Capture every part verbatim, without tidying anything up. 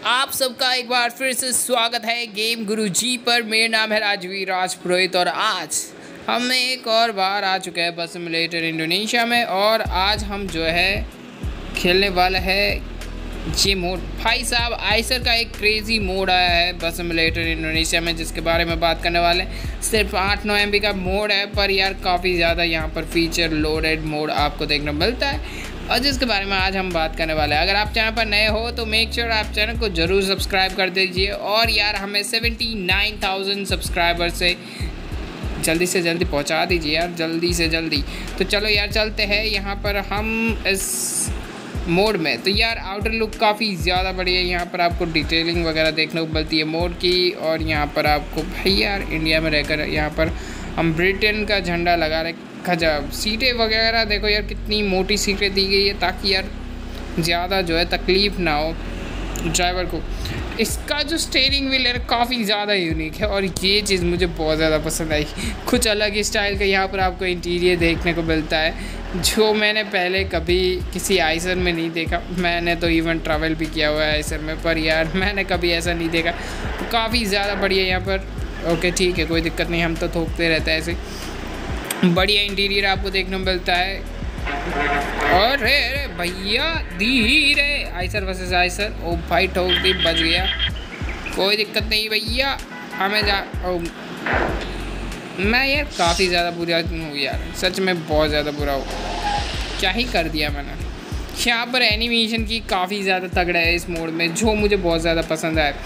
आप सबका एक बार फिर से स्वागत है गेम गुरुजी पर। मेरा नाम है राजवीर राज पुरोहित और आज हम एक और बार आ चुके हैं बस सिमुलेटर इंडोनेशिया में। और आज हम जो है खेलने वाला है ये मोड। भाई साहब आइसर का एक क्रेज़ी मोड आया है बस सिमुलेटर इंडोनेशिया में, जिसके बारे में बात करने वाले हैं। सिर्फ आठ नौ एम बी का मोड है, पर यार काफ़ी ज़्यादा यहाँ पर फीचर लोडेड मोड आपको देखने मिलता है और जिसके बारे में आज हम बात करने वाले हैं। अगर आप चैनल पर नए हो तो मेक श्योर आप चैनल को ज़रूर सब्सक्राइब कर दीजिए। और यार हमें सेवेंटी नाइन थाउजेंड सब्सक्राइबर से जल्दी से जल्दी पहुंचा दीजिए यार, जल्दी से जल्दी। तो चलो यार चलते हैं यहाँ पर हम इस मोड में। तो यार आउटर लुक काफ़ी ज़्यादा बढ़िया है। यहाँ पर आपको डिटेलिंग वगैरह देखने को मिलती है मोड की। और यहाँ पर आपको भाई यार इंडिया में रहकर यहाँ पर हम ब्रिटेन का झंडा लगा रहे। खजब सीटें वगैरह देखो यार, कितनी मोटी सीटें दी गई है ताकि यार ज़्यादा जो है तकलीफ़ ना हो ड्राइवर को। इसका जो स्टीयरिंग व्हील है काफ़ी ज़्यादा यूनिक है और ये चीज़ मुझे बहुत ज़्यादा पसंद आई। कुछ अलग ही स्टाइल का यहाँ पर आपको इंटीरियर देखने को मिलता है जो मैंने पहले कभी किसी आइसर में नहीं देखा। मैंने तो इवन ट्रैवल भी किया हुआ है आइसर में, पर यार मैंने कभी ऐसा नहीं देखा। तो काफ़ी ज़्यादा बढ़िया यहाँ पर। ओके ठीक है, कोई दिक्कत नहीं, हम तो ठोकते रहते हैं ऐसे। बढ़िया इंटीरियर आपको देखने को मिलता है। और रे रे भैया धीरे, आइसर वर्सेस आइसर। ओ भाई ठोक दी, बच गया, कोई दिक्कत नहीं भैया। हमें जा ओ, मैं यार काफ़ी ज़्यादा बुरा हूँ यार, सच में बहुत ज़्यादा बुरा हूँ। क्या ही कर दिया मैंने। यहाँ पर एनिमेशन की काफ़ी ज़्यादा तगड़ा है इस मोड में, जो मुझे बहुत ज़्यादा पसंद है।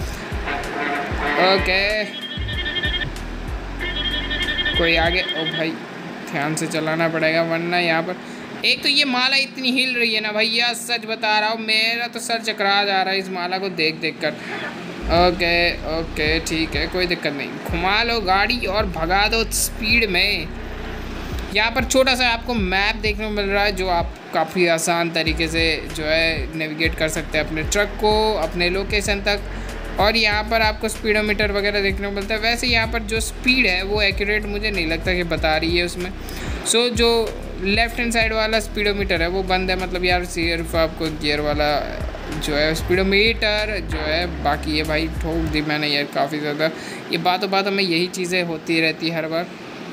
ओके कोई आगे, ओ भाई ध्यान से चलाना पड़ेगा वरना यहाँ पर एक तो ये माला इतनी हिल रही है ना भैया, सच बता रहा हूँ मेरा तो सर चकरा जा रहा है इस माला को देख देख कर। ओके ओके ठीक है, कोई दिक्कत नहीं, घुमा लो गाड़ी और भगा दो स्पीड में। यहाँ पर छोटा सा आपको मैप देखने को मिल रहा है जो आप काफ़ी आसान तरीके से जो है नेविगेट कर सकते हैं अपने ट्रक को अपने लोकेशन तक। और यहाँ पर आपको स्पीडोमीटर वगैरह देखने को मिलता है। वैसे यहाँ पर जो स्पीड है वो एक्यूरेट मुझे नहीं लगता कि बता रही है उसमें। सो जो लेफ़्ट हैंड साइड वाला स्पीडोमीटर है वो बंद है, मतलब यार सिर्फ आपको गियर वाला जो है स्पीडोमीटर जो है बाकी है। भाई ठोक दी मैंने यार काफ़ी ज़्यादा। ये बातों बातों में यही चीज़ें होती रहती है हर बार।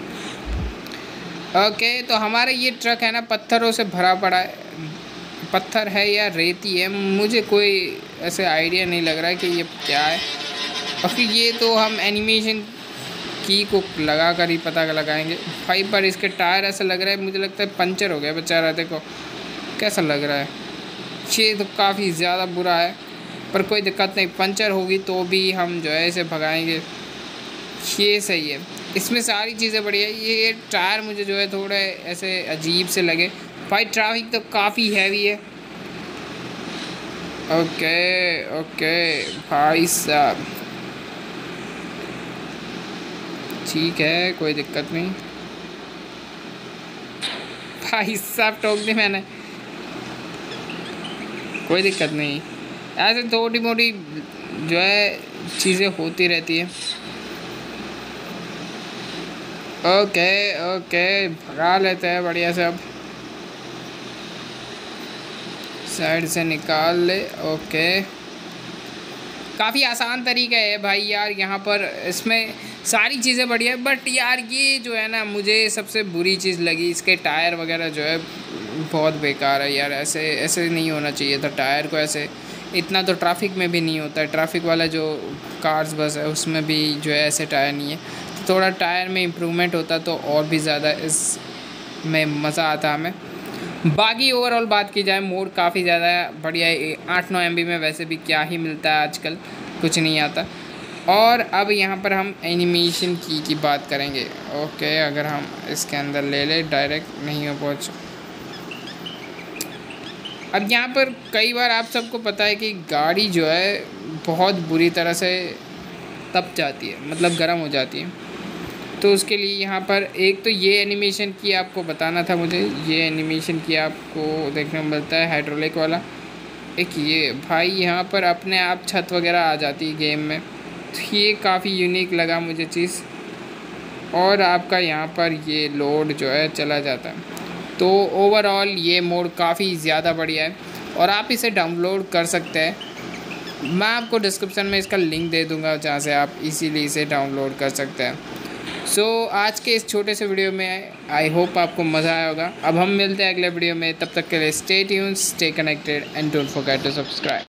ओके तो हमारा ये ट्रक है ना पत्थरों से भरा पड़ा है। पत्थर है या रेती है मुझे कोई ऐसे आइडिया नहीं लग रहा है कि ये क्या है। और ये तो हम एनिमेशन की को लगा कर ही पता लगाएंगे। भाई पर इसके टायर ऐसा लग रहा है, मुझे लगता है पंचर हो गया बेचारा, देखो कैसा लग रहा है। ये तो काफ़ी ज़्यादा बुरा है, पर कोई दिक्कत नहीं, पंचर होगी तो भी हम जो है इसे भगाएंगे। ये सही है, इसमें सारी चीज़ें बढ़िया। ये टायर मुझे जो है थोड़े ऐसे अजीब से लगे। भाई ट्रैफिक तो काफ़ी हैवी है। ओके ओके भाई साहब ठीक है, कोई दिक्कत नहीं। भाई साहब ठोक दी मैंने, कोई दिक्कत नहीं। ऐसे थोड़ी मोटी जो है चीज़ें होती रहती हैं। ओके ओके भगा लेते हैं बढ़िया से। अब साइड से निकाल ले। ओके काफ़ी आसान तरीका है भाई यार यहाँ पर, इसमें सारी चीज़ें बढ़िया है। बट यार ये जो है ना मुझे सबसे बुरी चीज़ लगी, इसके टायर वगैरह जो है बहुत बेकार है यार। ऐसे ऐसे नहीं होना चाहिए था टायर को, ऐसे इतना तो ट्रैफिक में भी नहीं होता है। ट्रैफिक वाला जो कार्स बस है उसमें भी जो है ऐसे टायर नहीं है। तो थोड़ा टायर में इम्प्रूवमेंट होता तो और भी ज़्यादा इस में मज़ा आता हमें। बाकी ओवरऑल बात की जाए मोड काफ़ी ज़्यादा बढ़िया है। आठ नौ एम बी में वैसे भी क्या ही मिलता है आजकल, कुछ नहीं आता। और अब यहाँ पर हम एनिमेशन की की बात करेंगे। ओके अगर हम इसके अंदर ले ले डायरेक्ट नहीं हो पहुँच। अब यहाँ पर कई बार आप सबको पता है कि गाड़ी जो है बहुत बुरी तरह से तप जाती है, मतलब गर्म हो जाती है। तो उसके लिए यहाँ पर एक तो ये एनिमेशन की आपको बताना था मुझे। ये एनिमेशन की आपको देखने को मिलता है हाइड्रोलिक वाला। एक ये भाई यहाँ पर अपने आप छत वगैरह आ जाती है गेम में, तो ये काफ़ी यूनिक लगा मुझे चीज़। और आपका यहाँ पर ये लोड जो है चला जाता है। तो ओवरऑल ये मोड काफ़ी ज़्यादा बढ़िया है और आप इसे डाउनलोड कर सकते हैं। मैं आपको डिस्क्रिप्शन में इसका लिंक दे दूंगा जहाँ से आप इजीली इसे डाउनलोड कर सकते हैं। सो so, आज के इस छोटे से वीडियो में आई होप आपको मज़ा आया होगा। अब हम मिलते हैं अगले वीडियो में, तब तक के लिए stay tuned, stay connected and don't forget to subscribe.